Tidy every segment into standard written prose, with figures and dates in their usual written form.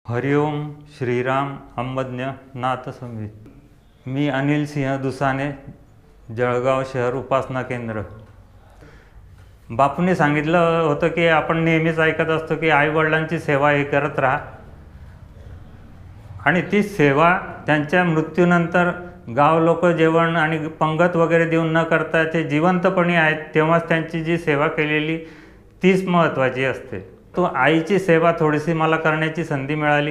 हरिओम श्रीराम अंबज्ञ नाथ संवित। मी अनिल सिंह दुसाने, जळगाव शहर उपासना केंद्र। बापूंनी सांगितलं होतं की आपण नेहमीच ऐकत असतो की आईवडिलांची सेवा हे करत राहा, आणि ती सेवा त्यांच्या मृत्यूनंतर गाव लोक जेवण आणि पंगत वगैरे देऊन न करता ते जिवंतपणी आहेत तेव्हाच त्यांची जी सेवा केलेली तीच महत्त्वाची असते। तो आईची सेवा थोडीशी मला करण्याची संधी मिळाली।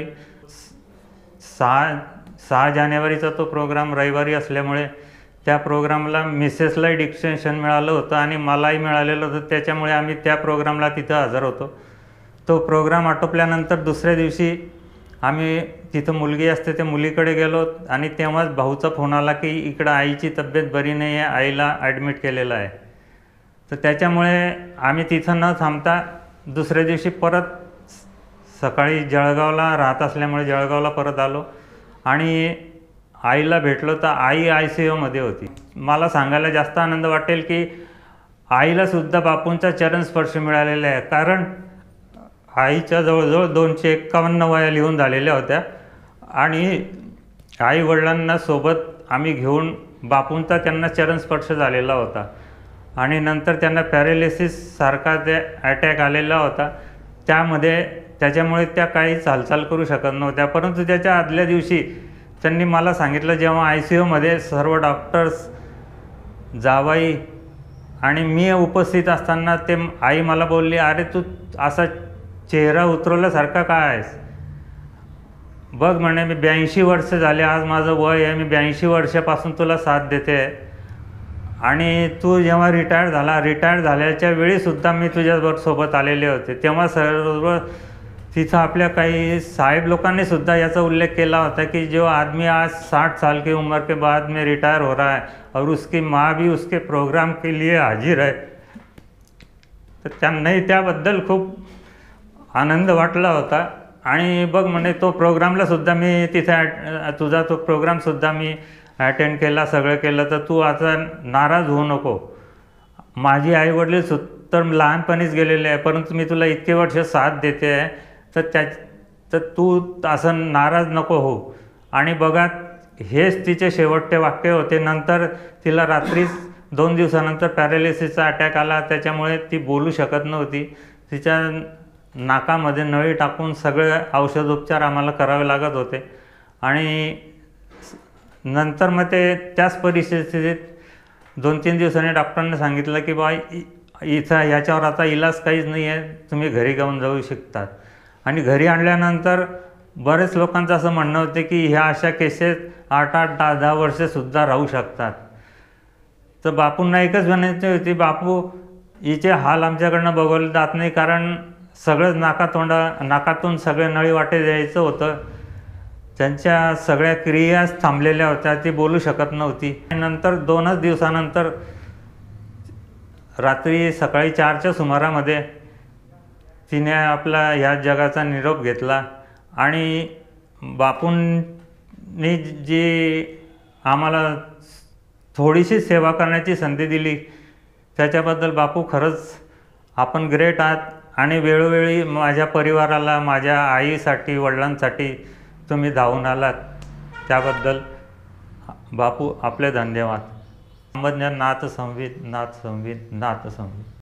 6 जानेवारीचा तो प्रोग्राम रविवारी असल्यामुळे त्या प्रोग्रामला मिसेसला डिस्टिंक्शन मिळालं होतं आणि मलाही मिळालेलं होतं, त्याच्यामुळे आम्ही त्या प्रोग्रामला तिथं हजर होतो। तो प्रोग्राम आटोपल्यानंतर दुसऱ्या दिवशी आम्ही तिथं मुलगी असते त्या मुलीकडे गेलो आणि तेव्हाच भाऊचा फोन आला की इकडं आईची तब्येत बरी नाही आहे, आईला ॲडमिट केलेलं आहे। तर त्याच्यामुळे आम्ही तिथं न थांबता दुसऱ्या दिवशी परत सकाळी जळगावला राहत असल्यामुळे जळगावला परत आलो आणि आईला भेटलो तर आई ICUमध्ये होती। मला सांगायला जास्त आनंद वाटेल की आईलासुद्धा बापूंचा चरणस्पर्श मिळालेला आहे, कारण आईच्या जवळजवळ 251 वया लिहून झालेल्या होत्या आणि आईवडिलांना सोबत आम्ही घेऊन बापूंचा त्यांना चरणस्पर्श झालेला होता आणि नंतर त्यांना पॅरालिसिस सारखा ते अटॅक आलेला होता। त्याच्यामुळे त्या काहीच हालचाल करू शकत नव्हत्या, परंतु त्याच्या आदल्या दिवशी त्यांनी मला सांगितलं, जेव्हा ICUमध्ये सर्व डॉक्टर्स, जावाई आणि मी उपस्थित असताना ते आई मला बोलली, अरे तू असा चेहरा उतरवल्यासारखा काय आहेस? बघ म्हणे, मी 82 वर्ष झाले, आज माझं वय आहे, मी 82 वर्षापासून तुला साथ देते आणि तू जेव्हा रिटायर झाल्याच्या वेळीसुद्धा मी तुझ्याबरोबर सोबत आलेले होते। तेव्हा सर्व तिथं आपल्या काही साहेब लोकांनीसुद्धा याचा उल्लेख केला होता कि जो आदमी आज 60 साल की उम्र के बाद में रिटायर हो रहा है और उसकी माँ भी उसके प्रोग्राम के लिए हाजिर है। तर त्यांनाही त्याबद्दल खूप आनंद वाटला होता आणि बघ म्हणे, तो प्रोग्रामलासुद्धा मी तिथे तुझा तो प्रोग्रामसुद्धा मी अटेंड केला, सगळं केलं, तर तू आता नाराज होऊ नको। माझी आईवडील तर लहानपणीच गेलेले आहे, परंतु मी तुला इतके वर्ष साथ देते आहे, तर तू असं नाराज नको हो। आणि बघा, हेच तिचे शेवटचे वाक्य होते। नंतर तिला रात्रीच 2 दिवसानंतर पॅरालिसिसचा अटॅक आला, त्याच्यामुळे ती बोलू शकत नव्हती। तिच्या नाकामध्ये नळी टाकून सगळे औषधोपचार आम्हाला करावे लागत होते आणि नंतर मग ते त्याच परिस्थितीत 2-3 दिवसांनी डॉक्टरांनी सांगितलं की बा इथं याच्यावर आता इलाज काहीच नाही आहे, तुम्ही घरी घेऊन जाऊ शकतात। आणि घरी आणल्यानंतर बरेच लोकांचं असं म्हणणं होतं की ह्या अशा केसेस 8-8, 10-10 वर्षेसुद्धा राहू शकतात। तर बापूंना एकच म्हणायची होती, बापू हिचे हाल आमच्याकडनं बघवले जात नाही, कारण सगळंच नाकातून सगळे नळी वाटे द्यायचं होतं। त्यांच्या सगळ्या क्रियाच थांबलेल्या होत्या, ती बोलू शकत नव्हती। नंतर 2च दिवसानंतर रात्री सकाळी 4च्या सुमारामध्ये तिने आपला ह्या जगाचा निरोप घेतला आणि बापूंनी जी आम्हाला थोडीशी सेवा करण्याची संधी दिली त्याच्याबद्दल बापू खरंच आपण ग्रेट आहात आणि वेळोवेळी माझ्या परिवाराला, माझ्या आईसाठी, वडिलांसाठी तुम्ही धावून आलात, त्याबद्दल बापू आपले धन्यवाद। अंबज्ञ नाथ संवित, नाथ संवित, नाथ संवित।